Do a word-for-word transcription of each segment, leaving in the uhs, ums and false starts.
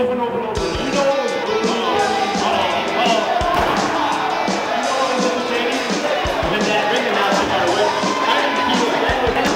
Over and over and over. You know what was really uh, uh, you know what was entertaining? When that ring announcer got away. I didn't feel that with him.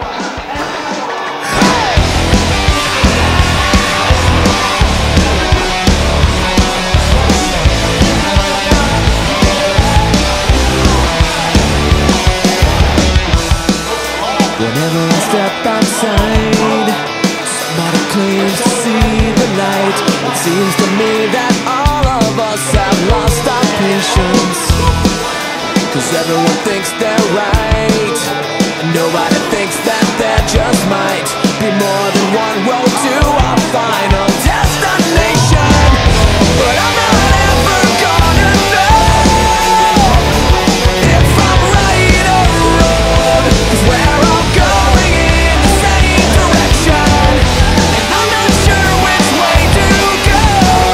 Whenever I step outside, somebody claims to see the light. It seems to me that all of us have lost our patience, 'cause everyone thinks they're right, and nobody thinks that there just might be more than one road to our final destination. But I'm not ever gonna know if I'm right or wrong, 'cause we're all going in the same direction, and I'm not sure which way to go,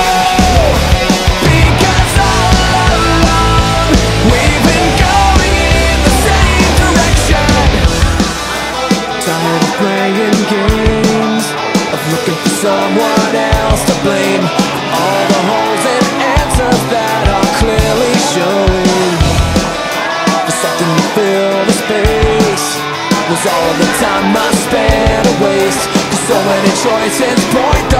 because all along we've been going in the same direction. Tired of playing games, of looking for someone else to blame for all the holes and answers that are clearly showing. For something to fill the space was all of the time I spent a waste, 'cause so many choices point